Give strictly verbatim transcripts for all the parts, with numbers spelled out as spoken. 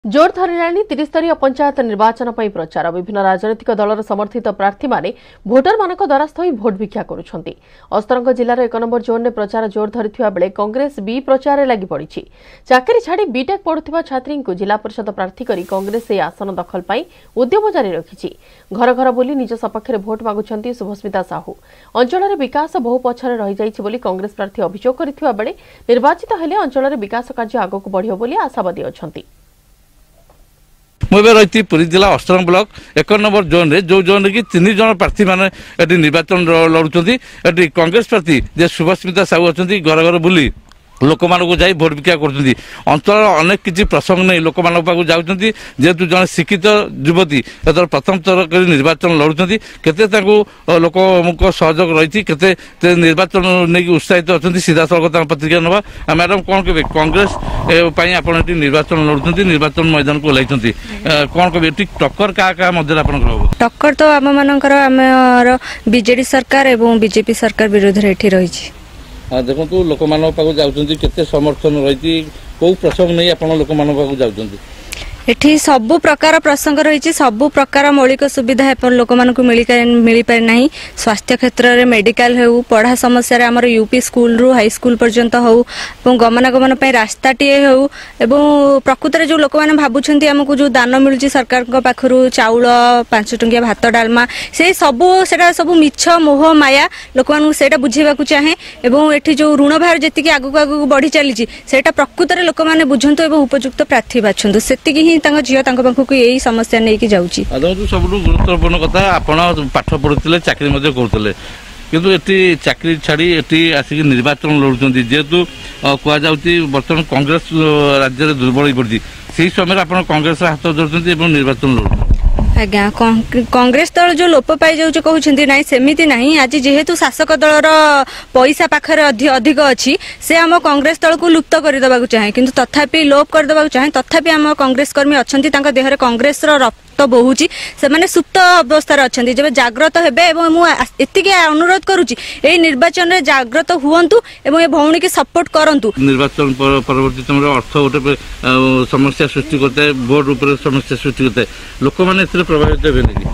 जोर धरिलाणी त्रिश स्तरीय पंचायत निर्वाचन पर प्रचार विभिन्न राजनैतिक दलर समर्थित प्रार्थी माने भोटर मानक द्वारस्थ होई भोट भिक्षा करुछंती। अस्तरंग जिलार एक नंबर जोन में प्रचार जोर धरिथिबा बेले कांग्रेस बी प्रचार लागि पड़िछि। चाकरी छाड़ी बीटेक पढ़ुथिबा छात्री को जिला परिषद प्रार्थी करी कांग्रेस से आसन दखल पाई उद्यम जारी रखिछि। घर घर बुली निज सपक्ष भोट मागुछंती शुभस्मिता साहू। अंचल विकास बहु पछरे रहि जाइछि बोली कांग्रेस प्रार्थी अभियोग करिथिबा बेले निर्वाचित हेले अंचल विकास कार्य आगक बढ़ियो बोली आशावादी अछंती। मुझे रही पुरी जिला अस्तरंग ब्लॉक एक नंबर जोन रे जो जोन की तीन जन प्रार्थी मैंने निर्वाचन लड़ुंट कांग्रेस प्रार्थी जे शुभस्मिता साहू अच्छा घर घर बुली लोक मानक जाई भोट भिक्षा कर अंचल अनेक किसी प्रसंग नहीं लोक मान पाक जाऊँच जेहेतु जन शिक्षित युवती एथर प्रथम थर कर निर्वाचन लड़ुंट केते लोक सहयोग रही केते निर्वाचन नहीं उत्साहित अच्छा सीधा सड़क प्रतिक्रिया नवा। मैडम कौन कहे कांग्रेस आप निर्वाचन लड़ुंट निर्वाचन मैदान को ओह्लैंट कौन कहे टक्कर क्या क्या मध्य टक्कर तो आम मानकर आम बीजेडी सरकार एवं बीजेपी सरकार विरोध में रही देखो लोक मान पाक जाते समर्थन रही कौ प्रसंग नहीं आप लोक मान पाक जाऊँच एठी सबु प्रकार प्रसंग रही सबु प्रकार मौलिक सुविधा लोक मानक मिल पारे ना। स्वास्थ्य क्षेत्र में मेडिकल हो पढ़ा समस्या आमर यूपी स्कूल रु हाई स्कूल पर्यंत हो गमनागमन रास्ताटे हो प्रकृत में जो लोक मैंने भावुं आमको जो दान मिलूँ सरकार पाखु चाउल पांच टंकिया भात डालमा से सबू से सब मिछ मोह माया लोक मानक बुझेबा चाहे एटी जो ऋण भार जी आगक आगक बढ़ी चली प्रकृत में लोक मैंने बुझंतु और उपयुक्त प्रार्थी बाछंतु से झील पाखक यही समस्या नहीं जाऊँगी। सब गुरुत्वपूर्ण कथा आपण पाठ पढ़ुते चाकरी करुले किंतु एटी चाकरी छाड़ी एटी आसिक निर्वाचन लड़ुंट जेहेतु कहुच्छी बर्तमान कांग्रेस राज्य में दुर्बल पड़ी से समय आप कांग्रेस हाथ जोड़ निर्वाचन लड़ुंट आज्ञा कांग्रेस दल जो लोप पाई जाऊँ कहते ना सेमती ना आज जेहेतु शासक दलर पैसा पाखे अधिक अच्छी से आम कांग्रेस दल को लुप्त करदे चाहे किंतु तथापि लोप करदे चाहे तथापि आम कांग्रेस कर्मी अच्छा देहरे कांग्रेस रक्त बोहुची से माने सुप्त अवस्था अच्छा जब जाग्रत हेती अनुरोध करुच्ची यही निर्वाचन में जाग्रत हुंतु ए भौणी की सपोर्ट करंतु। निर्वाचन परवर्ती समय अर्थ गोटे समस्या सृष्टि करता है भोट ऊपर समस्या सृष्टि करता है लोक मैंने प्रभावित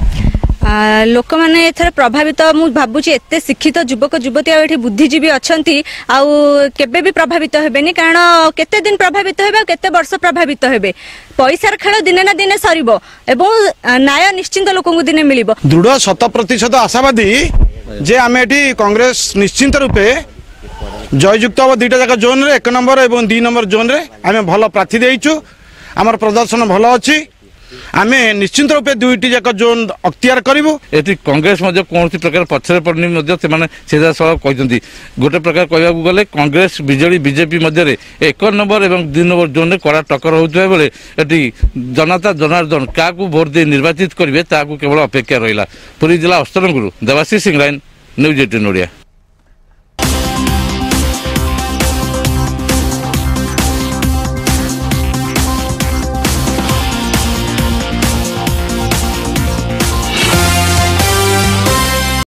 हे लोक मैंने एथर प्रभावित मु भाबुची एते शिक्षित युवक युवती आ बुद्धिजीवी अच्छंती आउ केबे भी प्रभावित हेबेनी कारण केते दिन प्रभावित हेबे केते वर्ष प्रभावित हेबे पैसार खेल दिने ना दिने सरिबो एवं न्याय निश्चिंत लोक को दिने मिलिबो। दृढ़ शत प्रतिशत आशावादी जे आमे एठी कांग्रेस निश्चिंत रूपे जययुक्त हम दुईटा जाक जोन रे एक नंबर और दुई नंबर जोन रे आमे भल प्रार्थी देइछु आमर प्रदर्शन भल अच्छी आमे निश्चिंत रूपे दुईटी जाक जोन अख्तियार करूँ। ये कांग्रेस कौन प्रकार पछरे पड़नी सीधा सड़क कहते गोटे प्रकार कहवा गले कांग्रेस बीजेडी बीजेपी मध्य एक नंबर और दुई नंबर जोन में कड़ा टक्कर होता बेले ये जनता जनार्दन क्या भोट दे निर्वाचित करेंगे केवल अपेक्षा रहा। पुरी जिला अस्तरंगुरु Debashish Singh line news eighteen Odia.